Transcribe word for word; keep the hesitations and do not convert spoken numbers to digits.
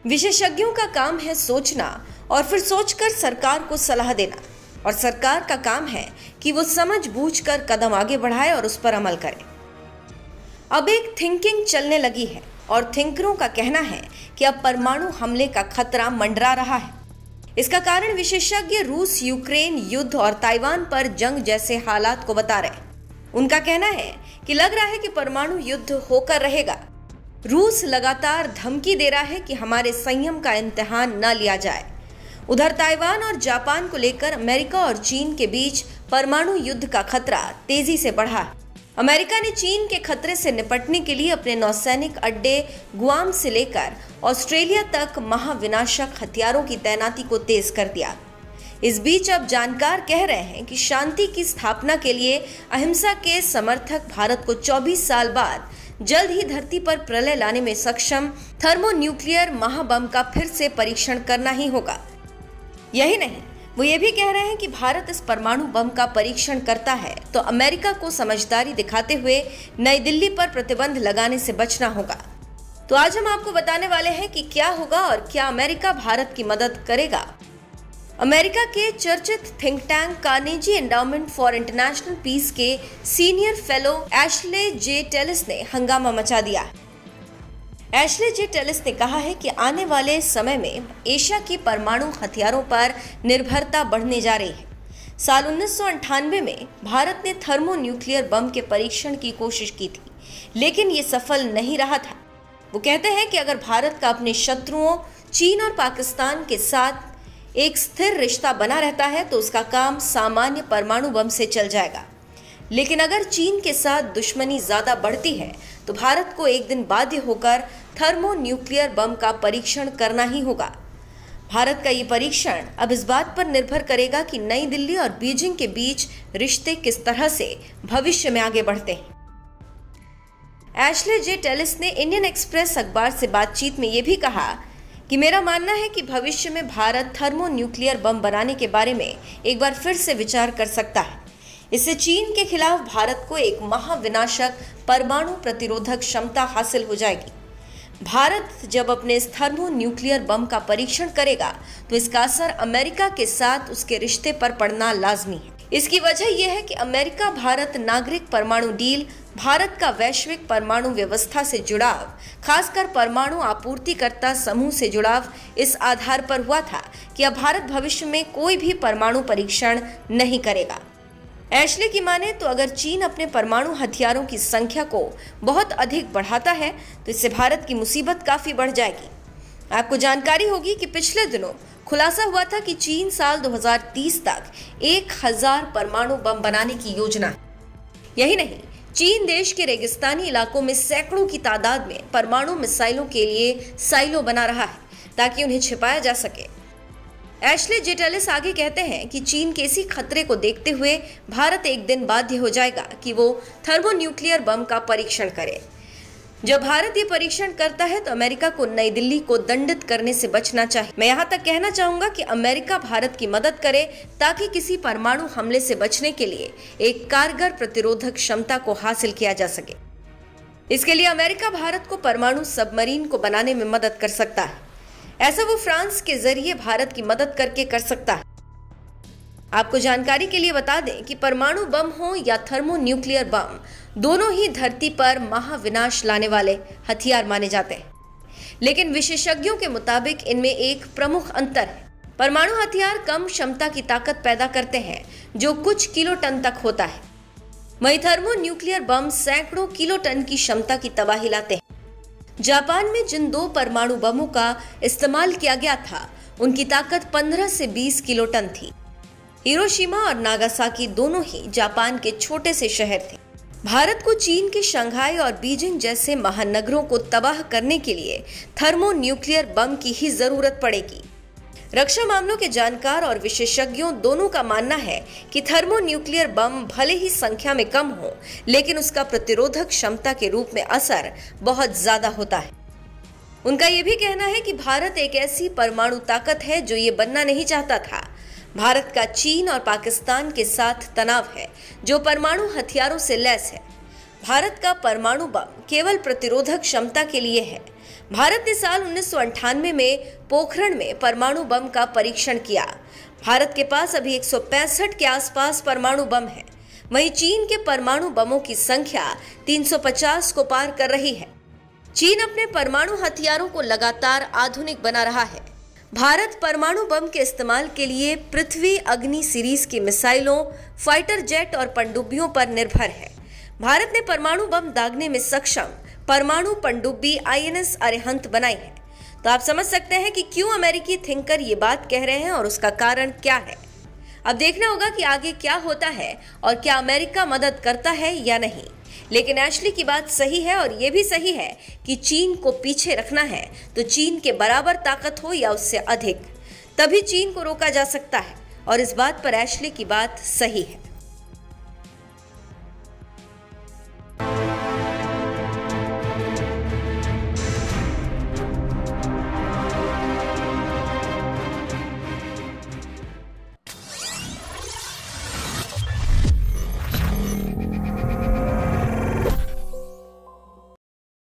विशेषज्ञों का काम है सोचना और फिर सोचकर सरकार को सलाह देना, और सरकार का काम है कि वो समझ बूझकर कदम आगे बढ़ाए और उस पर अमल करे। अब एक थिंकिंग चलने लगी है और थिंकरों का कहना है कि अब परमाणु हमले का खतरा मंडरा रहा है। इसका कारण विशेषज्ञ रूस यूक्रेन युद्ध और ताइवान पर जंग जैसे हालात को बता रहे हैं। उनका कहना है कि लग रहा है कि परमाणु युद्ध होकर रहेगा। रूस लगातार धमकी दे रहा है कि हमारे संयम का इम्तिहान न लिया जाए। उधर ताइवान और जापान को लेकर अमेरिका और चीन के बीच परमाणु युद्ध का खतरा तेजी से बढ़ा है। अमेरिका ने चीन के खतरे से निपटने के लिए अपने नौसैनिक अड्डे गुआम से लेकर ऑस्ट्रेलिया तक महाविनाशक हथियारों की तैनाती को तेज कर दिया। इस बीच अब जानकार कह रहे हैं कि शांति की स्थापना के लिए अहिंसा के समर्थक भारत को चौबीस साल बाद जल्द ही धरती पर प्रलय लाने में सक्षम थर्मोन्यूक्लियर महाबम का फिर से परीक्षण करना ही होगा। यही नहीं, वो ये भी कह रहे हैं कि भारत इस परमाणु बम का परीक्षण करता है तो अमेरिका को समझदारी दिखाते हुए नई दिल्ली पर प्रतिबंध लगाने से बचना होगा। तो आज हम आपको बताने वाले हैं कि क्या होगा और क्या अमेरिका भारत की मदद करेगा। अमेरिका के चर्चित think tank Carnegie Endowment for International Peace के senior fellow Ashley J Tellis ने हंगामा मचा दिया। एशले जे टेलिस ने कहा है कि आने वाले समय में एशिया की परमाणु हथियारों पर निर्भरता बढ़ने जा रही है। साल उन्नीस सौ अंठानवे में भारत ने थर्मोन्यूक्लियर बम के परीक्षण की कोशिश की थी, लेकिन ये सफल नहीं रहा था। वो कहते हैं कि अगर भारत का अपने शत्रुओं चीन और पाकिस्तान के साथ एक स्थिर रिश्ता बना रहता है तो उसका काम सामान्य परमाणु बम से चल जाएगा, लेकिन अगर चीन के साथ दुश्मनी ज्यादा बढ़ती है तो भारत को एक दिन बाध्य होकर थर्मोन्यूक्लियर बम का परीक्षण करना ही होगा। भारत का ये परीक्षण अब इस बात पर निर्भर करेगा कि नई दिल्ली और बीजिंग के बीच रिश्ते किस तरह से भविष्य में आगे बढ़ते हैं। एशले जे टेलिस ने इंडियन एक्सप्रेस अखबार से बातचीत में ये भी कहा कि मेरा मानना है कि भविष्य में भारत थर्मोन्यूक्लियर बम बनाने के बारे में एक बार फिर से विचार कर सकता है। इससे चीन के खिलाफ भारत को एक महाविनाशक परमाणु प्रतिरोधक क्षमता हासिल हो जाएगी। भारत जब अपने इस थर्मोन्यूक्लियर बम का परीक्षण करेगा तो इसका असर अमेरिका के साथ उसके रिश्ते पर पड़ना लाजमी है। इसकी वजह यह है कि अमेरिका भारत नागरिक परमाणु डील, भारत का वैश्विक परमाणु व्यवस्था से जुड़ाव, खासकर परमाणु आपूर्तिकर्ता समूह से जुड़ाव इस आधार पर हुआ था कि अब भारत भविष्य में कोई भी परमाणु परीक्षण नहीं करेगा। एशले की माने तो अगर चीन अपने परमाणु हथियारों की संख्या को बहुत अधिक बढ़ाता है तो इससे भारत की मुसीबत काफी बढ़ जाएगी। आपको जानकारी होगी कि पिछले दिनों खुलासा हुआ था कि चीन साल दो हज़ार तीस तक एक हज़ार परमाणु बम बनाने की योजना है। यही नहीं, चीन देश के रेगिस्तानी इलाकों में सैकड़ों की तादाद में परमाणु मिसाइलों के लिए साइलो बना रहा है ताकि उन्हें छिपाया जा सके। एशले जे टेलिस आगे कहते हैं कि चीन के इसी खतरे को देखते हुए भारत एक दिन बाध्य हो जाएगा कि वो थर्मोन्यूक्लियर बम का परीक्षण करे। जब भारत ये परीक्षण करता है तो अमेरिका को नई दिल्ली को दंडित करने से बचना चाहिए। मैं यहाँ तक कहना चाहूंगा कि अमेरिका भारत की मदद करे ताकि किसी परमाणु हमले से बचने के लिए एक कारगर प्रतिरोधक क्षमता को हासिल किया जा सके। इसके लिए अमेरिका भारत को परमाणु सबमरीन को बनाने में मदद कर सकता है। ऐसा वो फ्रांस के जरिए भारत की मदद करके कर सकता है। आपको जानकारी के लिए बता दें कि परमाणु बम हो या थर्मोन्यूक्लियर बम, दोनों ही धरती पर महाविनाश लाने वाले हथियार माने जाते हैं, लेकिन विशेषज्ञों के मुताबिक इनमें एक प्रमुख अंतर है। परमाणु हथियार कम क्षमता की ताकत पैदा करते हैं जो कुछ किलो टन तक होता है, वहीं थर्मोन्यूक्लियर बम सैकड़ों किलो टन की क्षमता की तबाही लाते हैं। जापान में जिन दो परमाणु बमों का इस्तेमाल किया गया था उनकी ताकत पंद्रह से बीस किलो टन थी। हिरोशिमा और नागासाकी दोनों ही जापान के छोटे से शहर थे। भारत को चीन के शंघाई और बीजिंग जैसे महानगरों को तबाह करने के लिए थर्मोन्यूक्लियर बम की ही जरूरत पड़ेगी। रक्षा मामलों के जानकार और विशेषज्ञों दोनों का मानना है कि थर्मोन्यूक्लियर बम भले ही संख्या में कम हो, लेकिन उसका प्रतिरोधक क्षमता के रूप में असर बहुत ज्यादा होता है। उनका यह भी कहना है कि भारत एक ऐसी परमाणु ताकत है जो ये बनना नहीं चाहता था। भारत का चीन और पाकिस्तान के साथ तनाव है जो परमाणु हथियारों से लैस है। भारत का परमाणु बम केवल प्रतिरोधक क्षमता के लिए है। भारत ने साल उन्नीस सौ अंठानवे में पोखरण में परमाणु बम का परीक्षण किया। भारत के पास अभी एक सौ पैंसठ के आसपास परमाणु बम है। वहीं चीन के परमाणु बमों की संख्या तीन सौ पचास को पार कर रही है। चीन अपने परमाणु हथियारों को लगातार आधुनिक बना रहा है। भारत परमाणु बम के इस्तेमाल के लिए पृथ्वी अग्नि सीरीज की मिसाइलों, फाइटर जेट और पनडुब्बियों पर निर्भर है। भारत ने परमाणु बम दागने में सक्षम परमाणु पनडुब्बी आई एन एस अरिहंत बनाई है। तो आप समझ सकते हैं कि क्यों अमेरिकी थिंकर ये बात कह रहे हैं और उसका कारण क्या है। अब देखना होगा कि आगे क्या होता है और क्या अमेरिका मदद करता है या नहीं। लेकिन एशली की बात सही है और ये भी सही है कि चीन को पीछे रखना है तो चीन के बराबर ताकत हो या उससे अधिक, तभी चीन को रोका जा सकता है। और इस बात पर एशली की बात सही है।